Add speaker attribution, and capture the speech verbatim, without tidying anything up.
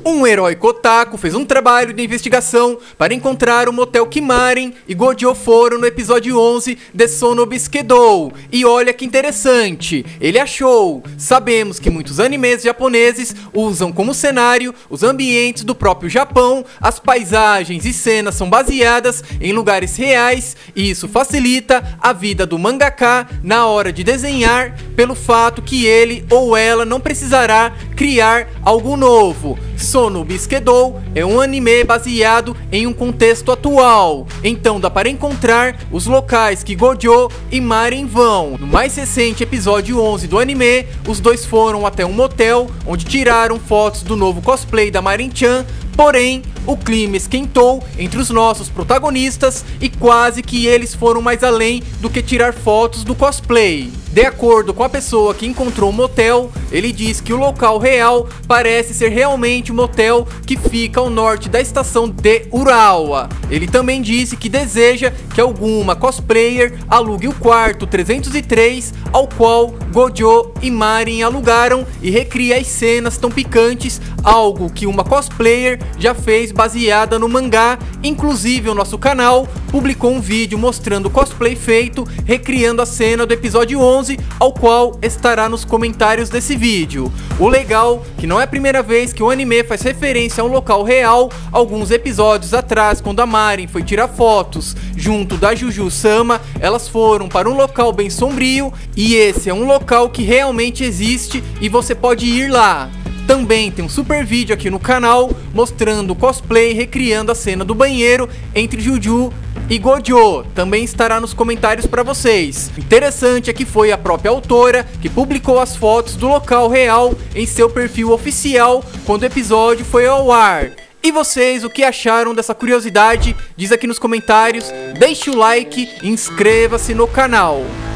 Speaker 1: Um herói Kotaku fez um trabalho de investigação para encontrar o motel que Maren e Gojo foram no episódio onze de Sono Bisquedou. E olha que interessante, ele achou. Sabemos que muitos animes japoneses usam como cenário os ambientes do próprio Japão, as paisagens e cenas são baseadas em lugares reais e isso facilita a vida do mangaka na hora de desenhar, pelo fato que ele ou ela não precisará criar algo novo. Sono Bisquedou é um anime baseado em um contexto atual, então dá para encontrar os locais que Gojo e Maren vão. No mais recente episódio onze do anime, os dois foram até um motel onde tiraram fotos do novo cosplay da Maren-chan. Porém, o clima esquentou entre os nossos protagonistas e quase que eles foram mais além do que tirar fotos do cosplay. De acordo com a pessoa que encontrou o motel, ele diz que o local real parece ser realmente o motel que fica ao norte da estação de Urawa. Ele também disse que deseja que alguma cosplayer alugue o quarto trezentos e três, ao qual Gojo e Maren alugaram, e recrie as cenas tão picantes, algo que uma cosplayer já fez baseada no mangá. Inclusive o nosso canal publicou um vídeo mostrando o cosplay feito, recriando a cena do episódio onze, ao qual estará nos comentários desse vídeo. O legal que não é a primeira vez que o anime faz referência a um local real. Alguns episódios atrás, quando a Maren foi tirar fotos junto da Juju-sama, elas foram para um local bem sombrio, e esse é um local que realmente existe e você pode ir lá. Também tem um super vídeo aqui no canal mostrando o cosplay recriando a cena do banheiro entre Juju e Gojo. Também estará nos comentários para vocês. O interessante é que foi a própria autora que publicou as fotos do local real em seu perfil oficial quando o episódio foi ao ar. E vocês, o que acharam dessa curiosidade? Diz aqui nos comentários, deixe o like e inscreva-se no canal.